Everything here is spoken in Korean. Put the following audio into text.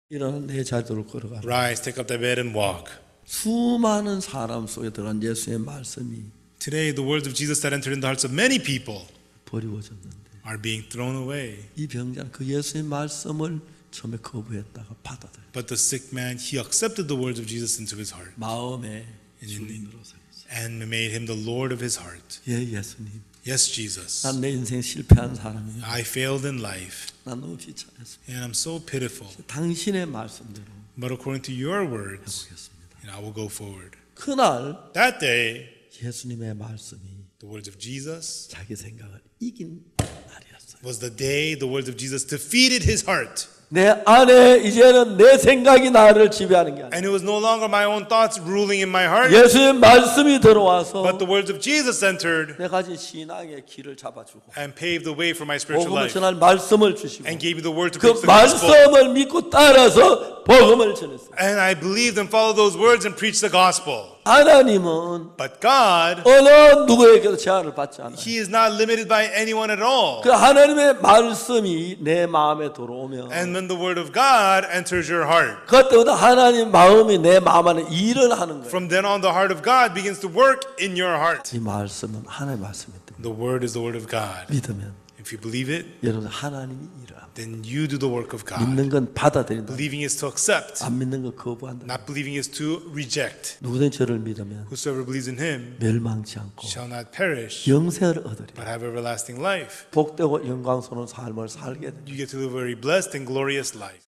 일어나 내 자리로 걸어가라. Rise, take up thy bed and walk. 수많은 사람 속에 들어간 예수의 말씀이 Today, the words of Jesus that entered into the hearts of many people 버리워졌는데 are being thrown away. 이 병자는 그 예수의 말씀을 처음에 거부했다가 받아들여 But the sick man, he accepted the words of Jesus into his heart 마음의 주인으로 살았어요. and made him the Lord of his heart. 예, 예수님. Yes, Jesus. 난 내 인생 실패한 사람이에요. I failed in life 난 너무 비참했습니다. and I'm so pitiful. 당신의 말씀대로 But according to your words, 해보겠습니다. I will go forward. 그날 That day, 예수님의 말씀이 the words of Jesus 자기 생각을 이긴 날이었어요. was the day the words of Jesus defeated his heart. 내 안에 이제는 내 생각이 나를 지배하는 게 아니야. And it was no longer my own thoughts ruling in my heart, 예수의 말씀이 들어와서 but the words of Jesus entered 내 가진 신앙의 길을 잡아주고 and paved the way for my spiritual 복음을 life 전할 말씀을 주시고 and gave me the word to 그 preach the gospel. 말씀을 믿고 따라서 복음을 전했어요. And I believed and followed those words and preached the gospel. 하나님은 But God, 어느 누구에게도 제한을 받지 않아요. He is not limited by anyone at all. 그 하나님의 말씀이 내 마음에 들어오면 And when the word of God enters your heart, 그때부터 하나님 마음이 내 마음 안에 일을 하는 거예요. from then on the heart of God begins to work in your heart. 이 말씀은 하나님의 말씀이기 때문에 The word is the word of God. 믿으면 If you believe it, 여러분 하나님이 일을 합니다. then you do the work of God. 믿는 건 받아들인다. Believing is to accept. 안 믿는 건 거부한다. Not believing is to reject. 누구든 저를 믿으면 Whosoever believes in Him 멸망치 않고 shall not perish, 영생을 얻으리. but have everlasting life. 복되고 영광스러운 삶을 살게 됩니다. You get to live a very blessed and glorious life.